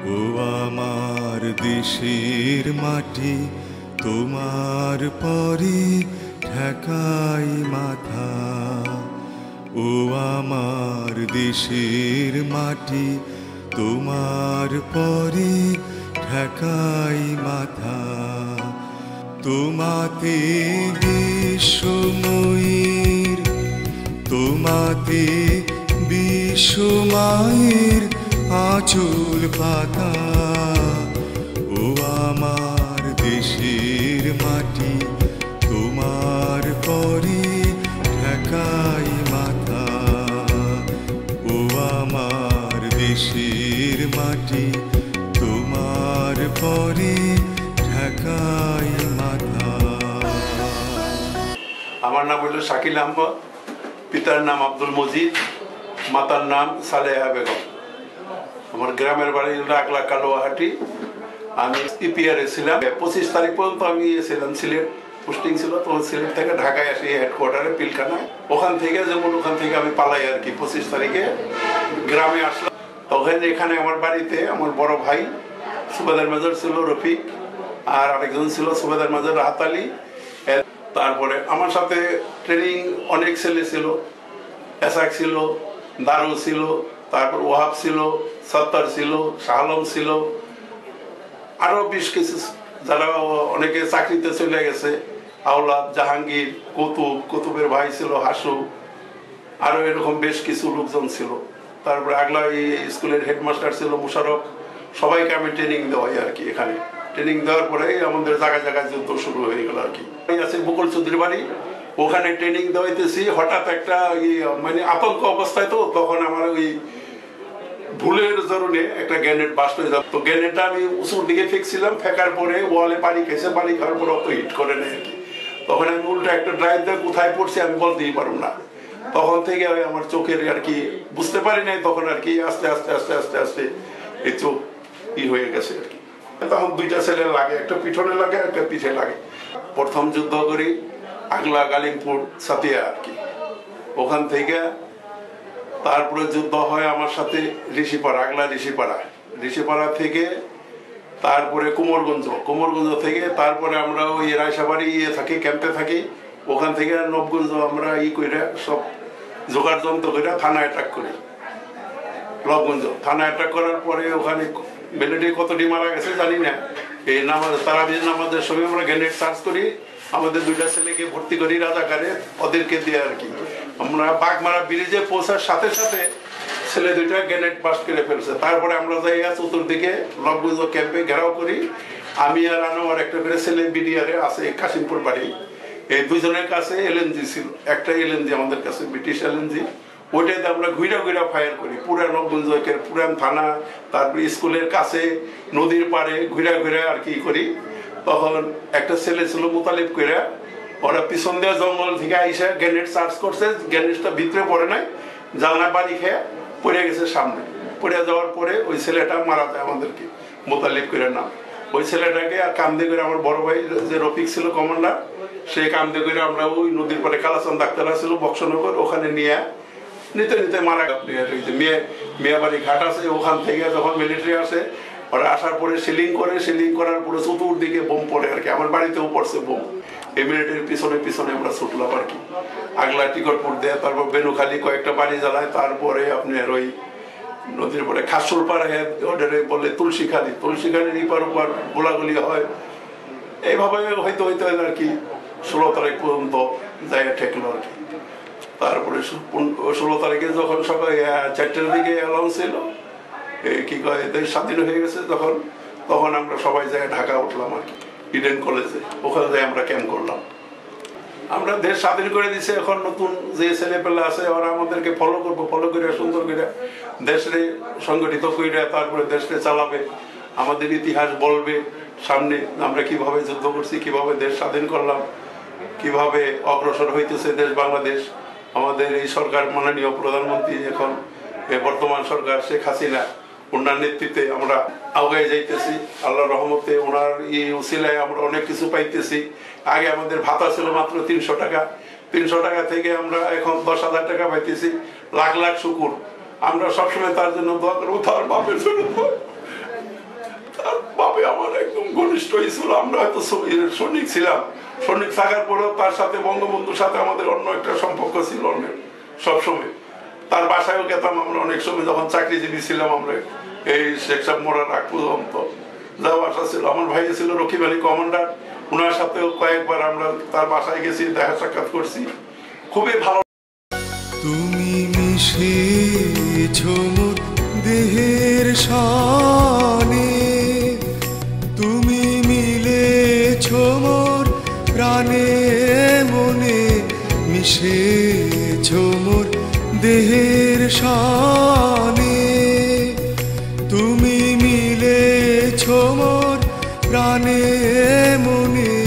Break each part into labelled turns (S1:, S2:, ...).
S1: ও আমার দেশের মাটি, তোমার পরে ঠেকাই মাথা। ও আমার দেশের মাটি, তোমার পরে ঠেকাই মাথা। তোমাতে বিশ্বময়ীর, তোমাতে বিশ্বমায়ের আঁচল পাতা। ও আমার দেশের মাটি, তোমার পরে ঠেকাই মাথা। ও আমার দেশের মাটি, তোমার পরে ঠেকাই মাথা।
S2: আমার নাম হলো শাকিল আহমদ, পিতার নাম আব্দুল মজিদ, মাতার নাম সালেহা বেগম। আমার গ্রামের বাড়ি হলো আকলা কালোয়াহাটি। আমি ইপিআরে ছিলাম 25 তারিখ পর্যন্ত। আমি ছিলাম সিলেট, পোস্টিং ছিল। তখন সিলেট থেকে ঢাকায় আসি হেডকোয়ার্টারে পিলখানায়। ওখান থেকে আমি পালাই আর কি। 25 তারিখে গ্রামে আসলাম। তখন এখানে আমার বাড়িতে আমার বড় ভাই সুবেদার মেজর ছিল রফিক, আর আরেকজন ছিল সুবেদার মেজর রাহাত আলী। তারপরে আমার সাথে ট্রেনিং অনেক ছেলে ছিল, এসাক ছিল, দারু ছিল, তারপর ওয়াহাব ছিল, সত্তর ছিল, শাহলম ছিল, আরো বেশ কিছু যারা অনেকে চাকরিতে চলে গেছে। আওলাদ, জাহাঙ্গীর, কুতুবের ভাই ছিল হাসু, আরো এরকম বেশ কিছু লোকজন ছিল। তারপরে আগলা স্কুলের হেডমাস্টার ছিল মুশারফ। সবাইকে আমি ট্রেনিং দেওয়াই আর কি। এখানে ট্রেনিং দেওয়ার পরে আমাদের জায়গায় জায়গায় যুদ্ধ শুরু হয়ে গেল আর কি। আছে বকুল চৌধুরী বাড়ি, ওখানে ট্রেনিং দেওয়াইতেছি। হঠাৎ একটা মানে আতঙ্ক অবস্থায়, তো তখন আমার ওই ভুলের জরুনে একটা গ্রেনেড বাস্ট হয়ে যাবে। তো গ্রেনেডটা আমি উঁচুর দিকে ফেঁকছিলাম, ফেঁকার পরে ওয়ালে পানি খেয়েছে, পানি খাওয়ার পরে অত হিট করে নেই আর কি। তখন আমি উল্টা একটা ড্রাইভ দিয়ে কোথায় পড়ছি আমি বলতেই পারব না। তখন থেকে আমার চোখের আর কি বুঝতে পারি নাই। তখন আর কি আস্তে আস্তে আস্তে আস্তে আস্তে এই চোখ হয়ে গেছে আর কি। তখন দুইটা ছেলে লাগে, একটা পিছনে লাগে, একটা পিঠে লাগে। প্রথম যুদ্ধ করি আগলা গালিমপুর সাতিয়া আর কি। ওখান থেকে তারপরে যুদ্ধ হয় আমার সাথে ঋষিপাড়া, আগলা ঋষিপাড়া থেকে তারপরে কুমোরগঞ্জ থেকে তারপরে আমরা ওই রায়সাবাড়ি থাকি, ক্যাম্পে থাকি। ওখান থেকে নবগঞ্জ আমরা কইরা সব জোগাড় যন্ত্র করে থানা অ্যাটাক করি। নবগঞ্জ থানা অ্যাটাক করার পরে ওখানে মিলিটারি কতটি মারা গেছে জানি না। এই নামাজ, তারাবির নামাজের সময় আমরা গ্রেনেড সার্চ করি। আমাদের দুইটা ছেলেকে ভর্তি করি রাজাকারে, ওদেরকে দিয়ে আর কি। আমরা বাগমারা ব্রিজে পৌঁছার সাথে সাথে ছেলে দুইটা গ্রেনেড বাস্ট করে ফেলছে। তারপরে আমরা যাই চতুর্দিকে নবগঞ্জ ক্যাম্পে ঘেরাও করি। আমি আর আনোয়ার একটা করে ছেলে বিডিআরে আছে কাশিমপুর বাড়ি। এই দুজনের কাছে এলএনজি ছিল, একটা এলএনজি আমাদের কাছে ব্রিটিশ এলএনজি। ওইটাতে আমরা ঘুরা ফায়ার করি পুরা নবগঞ্জের পুরান থানা, তারপরে স্কুলের কাছে, নদীর পাড়ে ঘুরা আর কি করি। তখন একটা ছেলে ছিল মোতালিব কইরা, ওরা পিছন দেওয়া জঙ্গল থেকে আইসা গ্রেনেড চার্জ করছে। গ্রেনেডটা ভিতরে পড়ে নাই, জানলা বাড়ি খেয়ে পড়ে গেছে সামনে। পড়ে যাওয়ার পরে ওই ছেলেটা মারা যায় আমাদেরকে, মোতালিব কইরা নাম। ওই ছেলেটাকে আর কান্দে করে আমার বড় ভাই যে রফিক ছিল কমান্ডার, সে কান্দে করে আমরা ওই নদীর পাড়ে কালাচান ডাক্তার ছিল বক্সনগর, ওখানে নিতে মারা গেল। মেয়ে বাড়ি ঘাট আছে, ওখান থেকে যখন মিলিটারি আসে, ওরা আসার পরে সিলিং করার পরে চতুর্দিকে বোম পড়ে আর কি। আমার বাড়িতেও পড়ছে বোম। এই মিলিটারির পিছনে আমরা ছুটলাম আর কি। আগলা টিকটপুর দেয়, তারপর বেনুখালী কয়েকটা বাড়ি জ্বালায়। তারপরে আপনার ওই নদীর পরে খাসুর পাড়ে বলে তুলসীখালির ইপার উপর গোলাগুলি হয়। এইভাবে হইতে আর কি 16 তারিখ পর্যন্ত যায় ঠেকলো আর কি। তারপরে 16 তারিখে যখন সকাল 4টার দিকে অ্যালাউন্স ছিল কি কয় দেশ স্বাধীন হয়ে গেছে, তখন আমরা সবাই যায় ঢাকা উঠলাম আর কি, ইডেন কলেজে। ওখানে যাই আমরা ক্যাম্প করলাম। আমরা দেশ স্বাধীন করে দিছি। এখন নতুন যে ছেলেপেলে আছে ওরা আমাদেরকে ফলো করে সুন্দর করে দেশে সংগঠিত করে তারপরে দেশকে চালাবে, আমাদের ইতিহাস বলবে সামনে, আমরা কিভাবে যুদ্ধ করছি, কিভাবে দেশ স্বাধীন করলাম, কিভাবে অগ্রসর হইতেছে দেশ বাংলাদেশ। আমাদের এই সরকার, মাননীয় প্রধানমন্ত্রী এখন বর্তমান সরকার শেখ হাসিনা, ওনার নেতৃত্বে আমরা আগায় যাইতেছি। আল্লাহর রহমতে ওনার এই উসিলায় আমরা অনেক কিছু পাইতেছি। আগে আমাদের ভাতা ছিল মাত্র 300 টাকা। 300 টাকা থেকে আমরা এখন 10,000 টাকা পাইতেছি। লাখ লাখ শুকুর। আমরা সবসময় তার জন্য দোয়া করবো, তার বাপের জন্য। তার বাপে আমার একদম ঘনিষ্ঠ ছিল। আমরা হয়তো সৈনিক ছিলাম, সৈনিক থাকার পরেও তার সাথে বঙ্গবন্ধুর সাথে আমাদের অন্য একটা সম্পর্ক ছিল অনেক সবসময়। তার বাসায়ও গেতাম আমরা অনেক সময়, যখন চাকরিজীবী ছিলাম আমরা এই শেখ সাহেব মরার আগ পর্যন্ত যাওয়া আসা ছিল। আমার ভাই ছিল রক্ষী বাহিনী কমান্ডার, ওনার সাথেও কয়েকবার আমরা তার বাসায় গেছি, দেখা সাক্ষাৎ করছি, খুবই ভালো।
S1: তুমি মিশেছ মোর দেহের শানে, তুমি মিলেছ মোর প্রাণে মনে, মিশেছ মোর দেহের শানে, তুমি মিলেছ মোর প্রাণে মনে,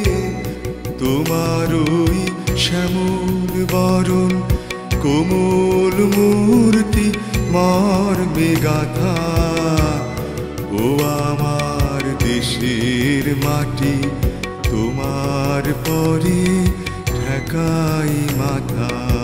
S1: তোমারই শ্যামল বরণ কোমল মূর্তি মর্মে গাথা, ও আমার দেশের মাটি তোমার পরে ঠেকাই মাথা।